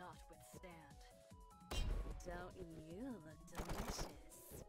not withstand. Don't you look delicious?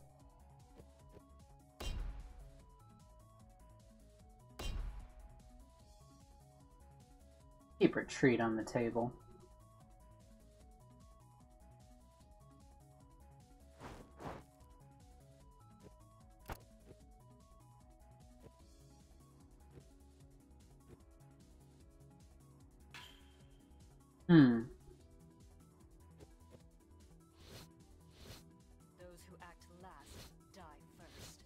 Keep her treat on the table. Those who act last die first.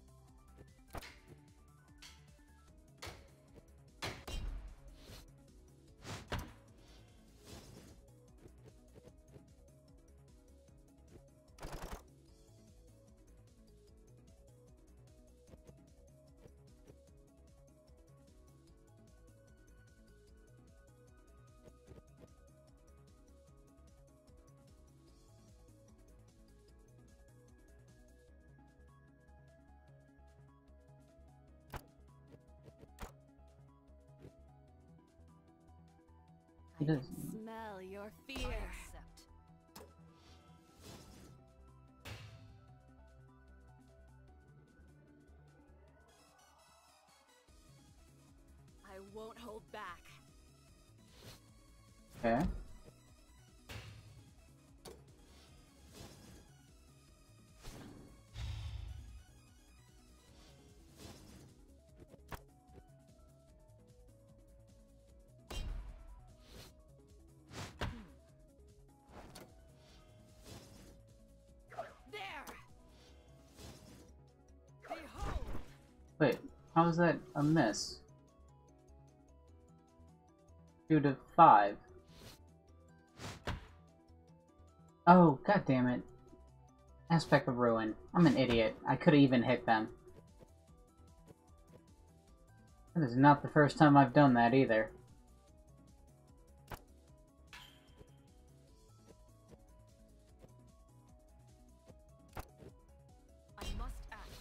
He I can doesn't. smell your fear. I won't hold back. Okay. There. Behold. Wait, how is that a miss? 2 to 5. Oh, god damn it. Aspect of Ruin. I'm an idiot. I could have even hit them. That is not the first time I've done that either. I must act.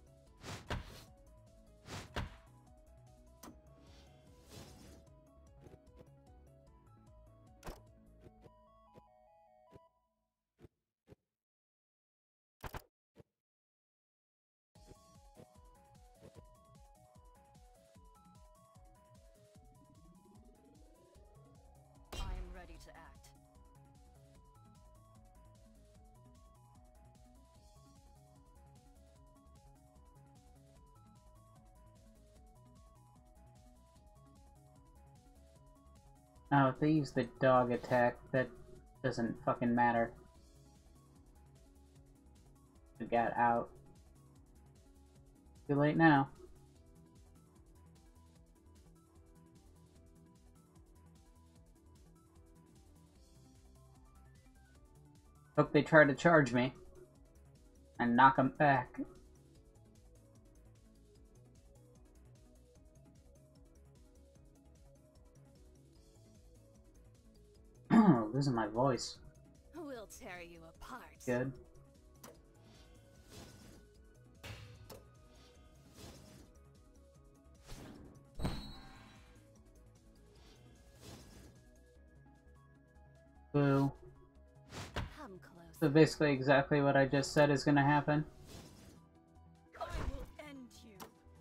I am ready to act. Now, if they use the dog attack, that doesn't fucking matter. We got out. Too late now. Hope they try to charge me and knock them back. Losing my voice. We'll tear you apart. Good. Boo. Come close. So basically exactly what I just said is gonna happen. I will end you.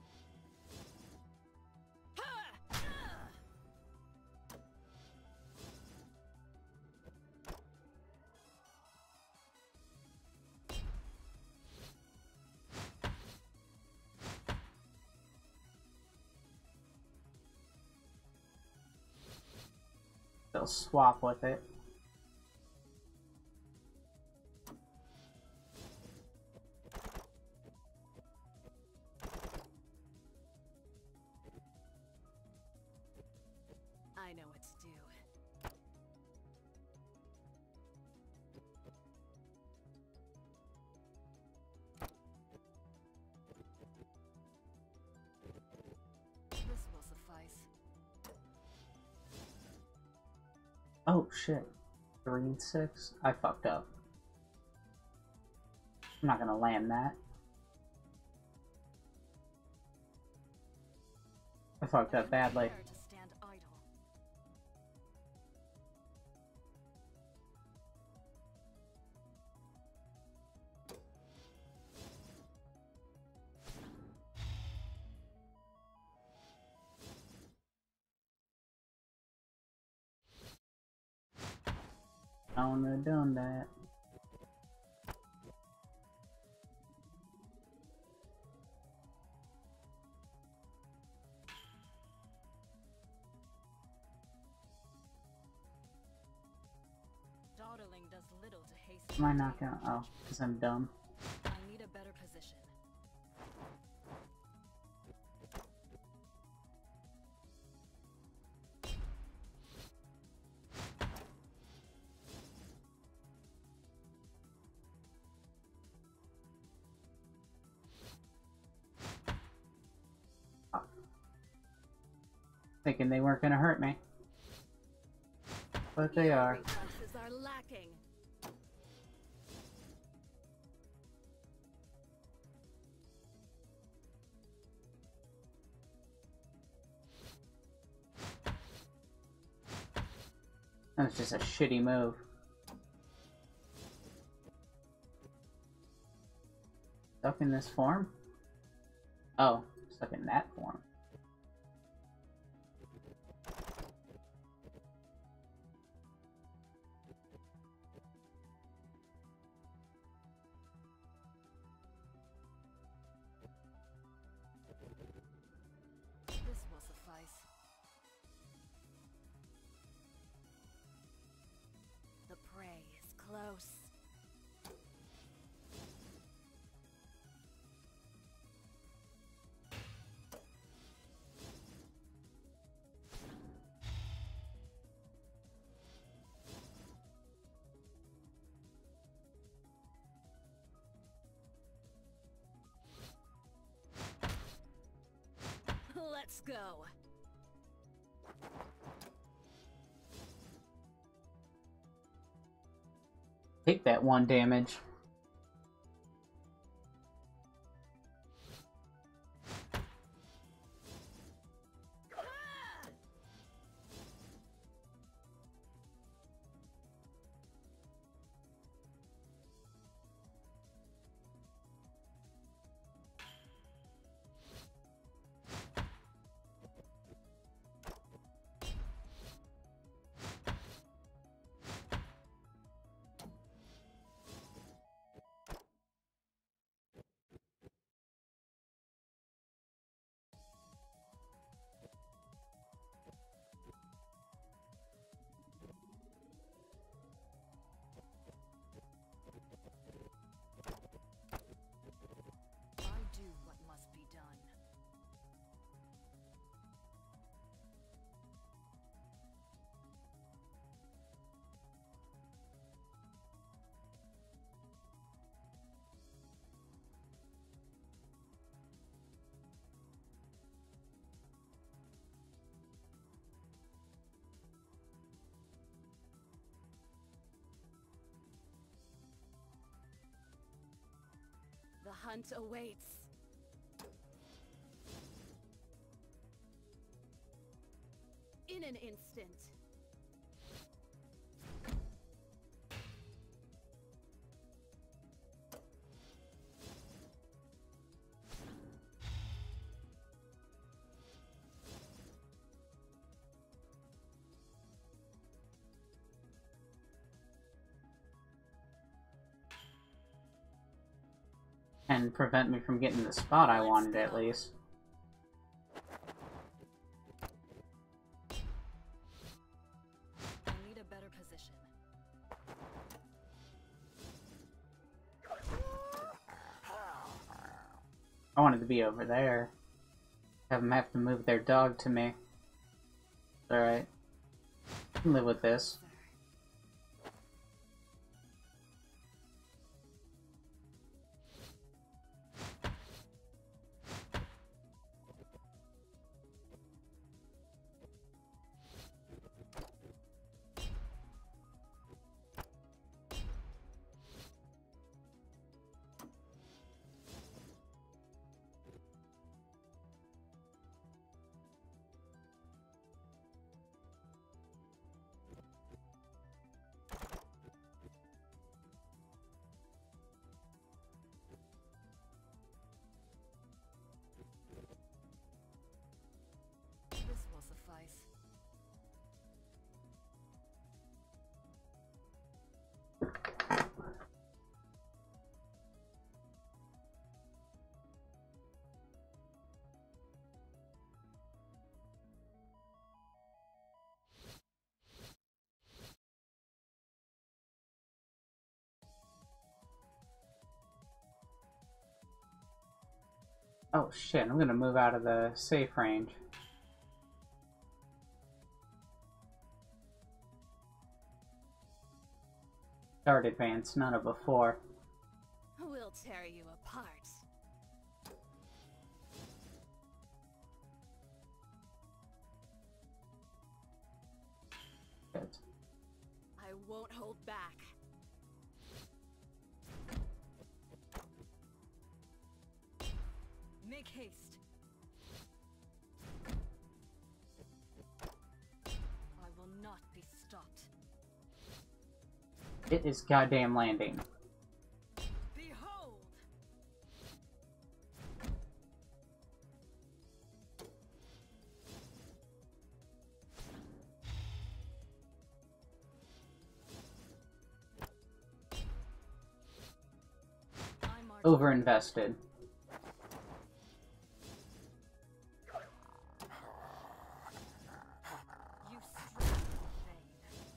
They'll swap with it. I know what to do. This will suffice. Oh shit. 3 and 6? I fucked up. I'm not gonna land that. I fucked up badly. Prepare to stand idle. Shouldn't done that. Dawdling does little to hasten. Am I not gonna? Oh, because I'm dumb. I need a better position. Thinking they weren't gonna hurt me. But they are. Reflexes are lacking. That was just a shitty move. Stuck in this form? Oh, stuck in that form. This will suffice. The prey is close. Let's go. Take that 1 damage. I do what must be done. The hunt awaits. In an instant. And prevent me from getting the spot I wanted, at least. I need a better position. I wanted to be over there. Have them have to move their dog to me. Alright. I can live with this. Oh shit, I'm gonna move out of the safe range. Start advance, none of before. We'll tear you apart. Good. I won't hold back. Make haste. I will not be stopped. It is goddamn landing. Behold! Overinvested. You strive in vain.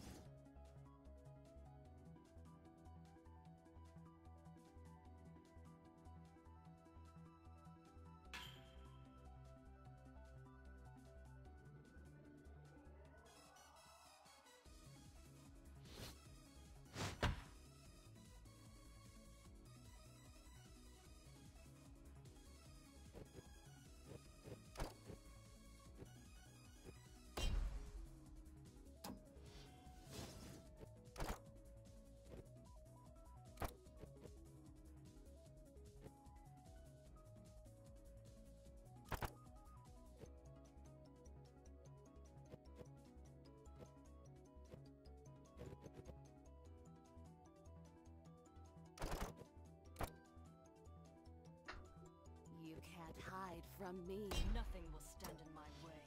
You can't hide from me. Nothing will stand in my way.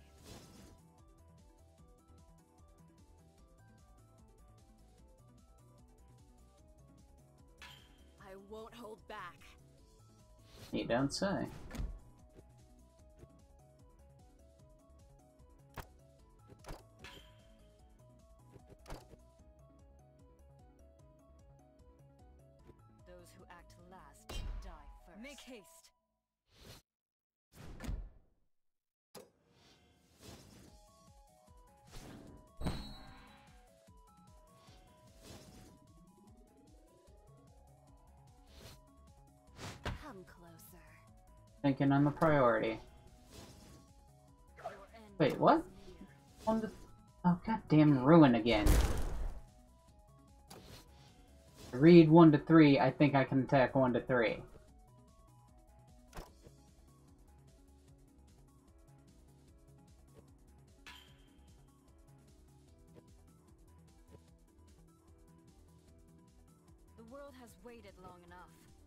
I won't hold back. You don't say. Those who act last die first. Make haste. Come closer. Thinking I'm a priority. Your end Wait, what? is near. On the... Oh, goddamn ruin again. Read 1 to 3, I think I can attack 1 to 3. The world has waited long enough.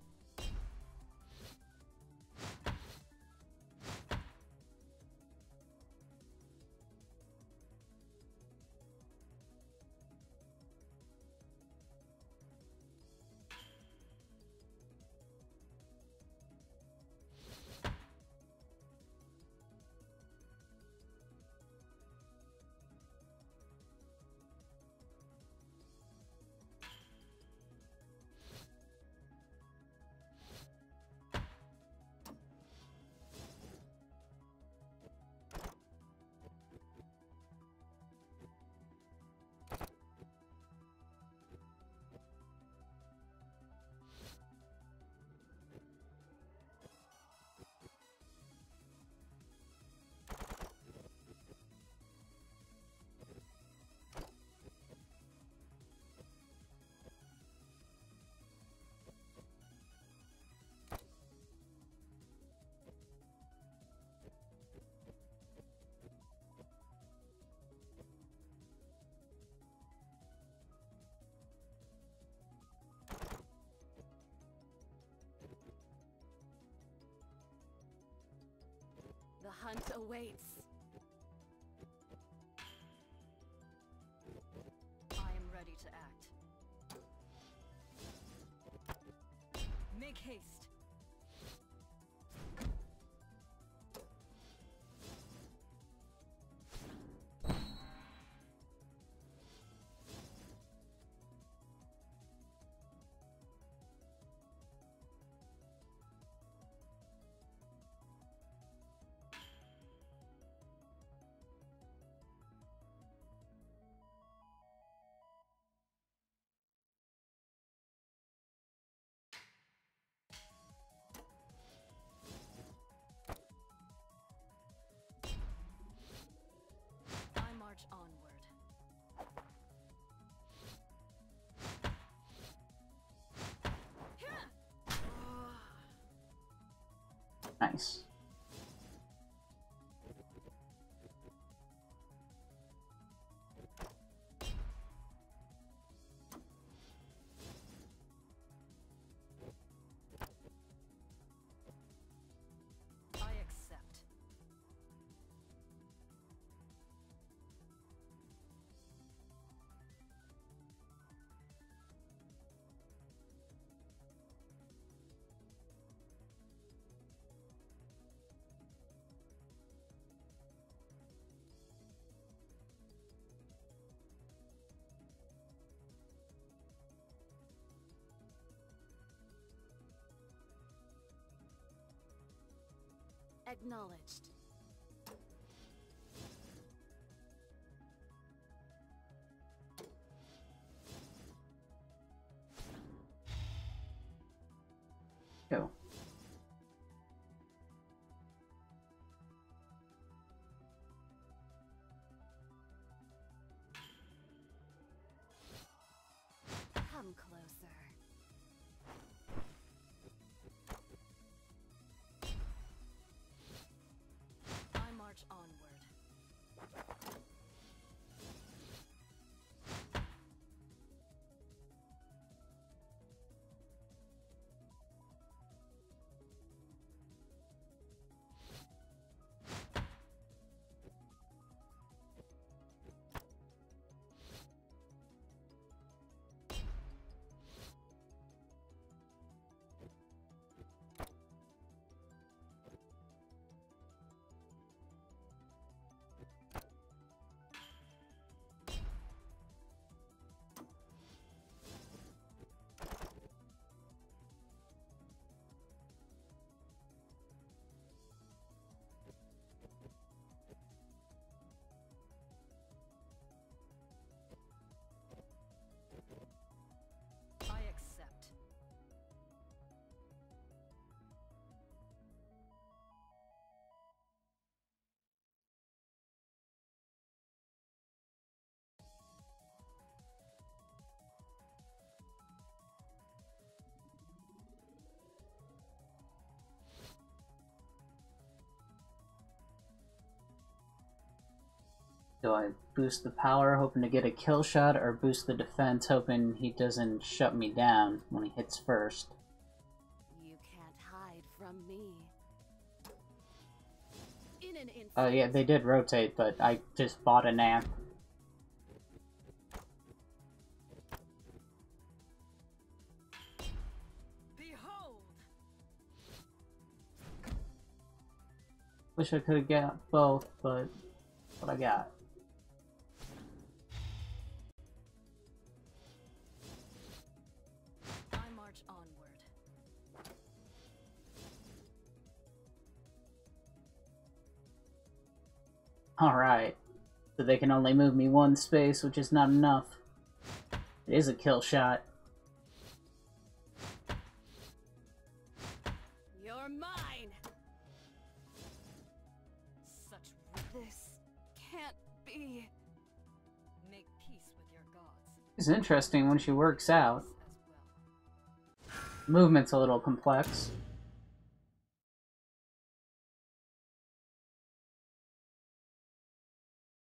The hunt awaits. I am ready to act. Make haste. Acknowledged. Go. Come closer. I march onward. I accept. Do I boost the power, hoping to get a kill shot, or boost the defense, hoping he doesn't shut me down when he hits first? You can't hide from me. In an instant. Oh yeah, they did rotate, but I just bought an amp. Behold. Wish I could have got both, but what I got. I march onward. Alright. So they can only move me one space, which is not enough. It is a kill shot. You're mine. This can't be. Make peace with your gods. It's interesting when she works out. As well. Movement's a little complex.